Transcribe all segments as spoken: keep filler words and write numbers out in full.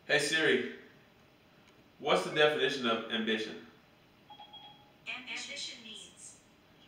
Hey Siri, what's the definition of ambition? Ambition means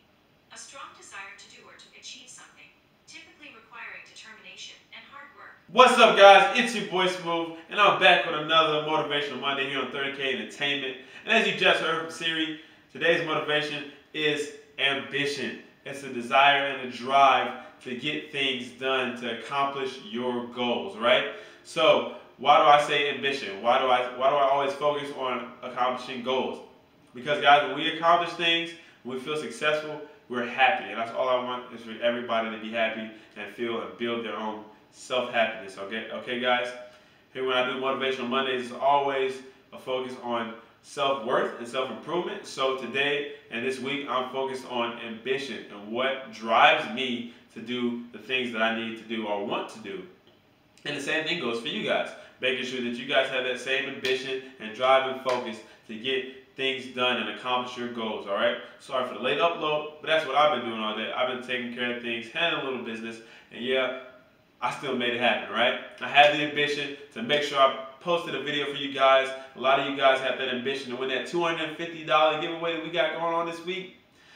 a strong desire to do or to achieve something, typically requiring determination and hard work. What's up, guys? It's your boy Smooth, and I'm back with another Motivational Monday here on thirty K Entertainment. And as you just heard from Siri, today's motivation is ambition. It's a desire and a drive to get things done, to accomplish your goals, right? So, why do I say ambition? Why do I why do I always focus on accomplishing goals? Because guys, when we accomplish things, when we feel successful, we're happy. And that's all I want, is for everybody to be happy and feel and build their own self-happiness. Okay, okay guys? Here when I do Motivational Mondays, it's always a focus on self-worth and self-improvement. So today and this week, I'm focused on ambition and what drives me to do the things that I need to do or want to do. And the same thing goes for you guys. Making sure that you guys have that same ambition and drive and focus to get things done and accomplish your goals, alright? Sorry for the late upload, but that's what I've been doing all day. I've been taking care of things, handling a little business, and yeah, I still made it happen, right? I had the ambition to make sure I posted a video for you guys. A lot of you guys have that ambition to win that two hundred fifty dollar giveaway that we got going on this week.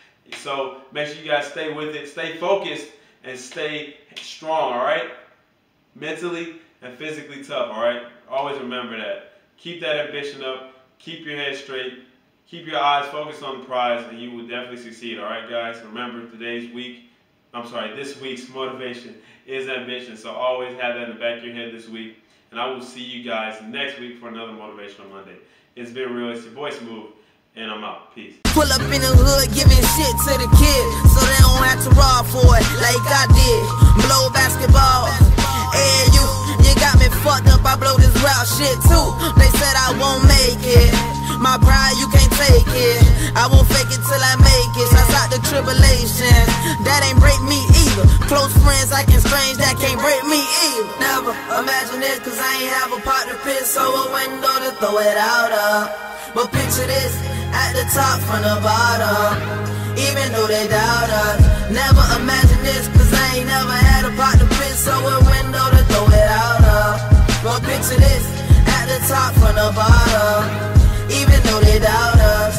So make sure you guys stay with it, stay focused, and stay strong, alright? Mentally and physically tough, alright? Always remember that. Keep that ambition up, keep your head straight, keep your eyes focused on the prize, and you will definitely succeed, alright guys? Remember, today's week, I'm sorry, this week's motivation is ambition, so always have that in the back of your head this week, and I will see you guys next week for another Motivational Monday. It's been real, it's your boy Smooth, and I'm out. Peace. Pull up in the hood giving shit to the kids, so they don't have to rob for it like I did. Blow basketball. Hey, you, you got me fucked up, I blow this rap shit too. They said I won't make it. My pride, you can't take it. I won't fake it till I make it. Shouts out the tribulations. That ain't break me either. Close friends acting strange, that can't break me either. Never imagine this, cause I ain't have a pot to piss or a window to throw it out of. But picture this, at the top from the bottom, even though they doubt us. Never imagine this, cause I ain't never had a pot to piss or a window to throw it out of. But picture this, at the top from the bottom, even though they doubt us.